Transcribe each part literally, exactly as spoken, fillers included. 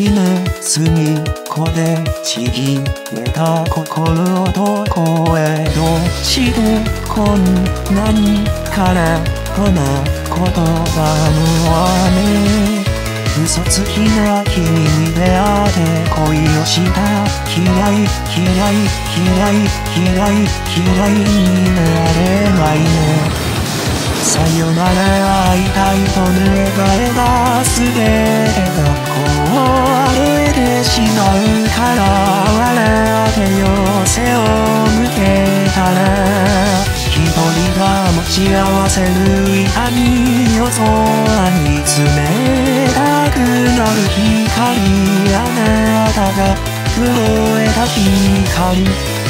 の隅っこでちぎれた心をどこへどうしてこんなに空っぽな言葉の雨嘘つきな君に出会って恋をした嫌い嫌い嫌い嫌い嫌いになれないねさよなら会いたいと願えば全てがこう歩いてしまうから笑ってよ背を向けたら一人が持ち合わせる痛みを空に詰めたくなる光あなたが震えた光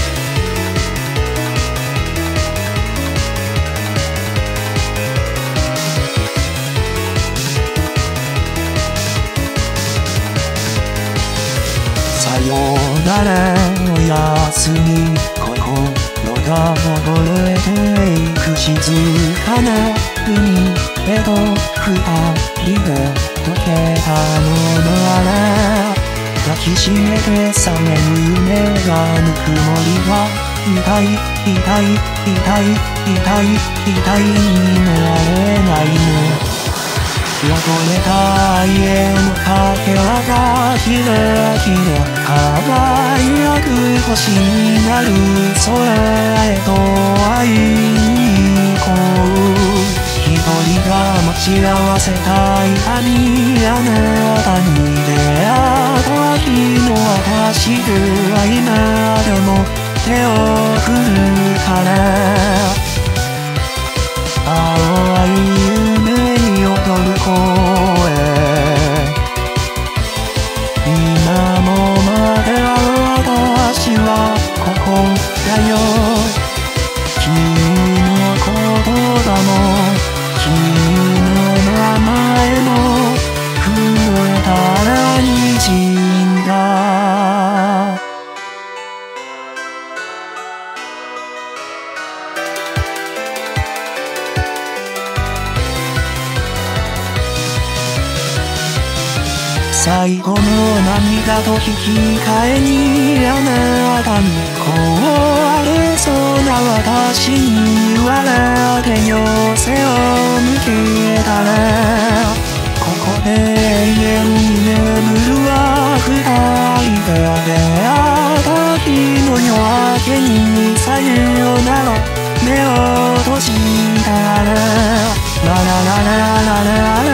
さよならおやすみ心が溺れていく静かな海へと二人で溶けたものなら抱きしめて覚める夢がぬくもりは痛い痛い痛い痛い痛いになれないの汚れた愛へのかけらがキラキラ輝く星になる空へと会いに行こう一人が待ち合わせた痛みあなたに出会った日の私が今でも手を振るから青い夢に踊る声今もまだ私はここだよ君の言葉も君の名前も震えたら滲んだ最後の涙と引き換えにあなたに壊れそうな私に笑ってよ背を向けたらここで永遠に眠るは二人が出会った日の夜明けにさよなら目を閉じたらラララララララ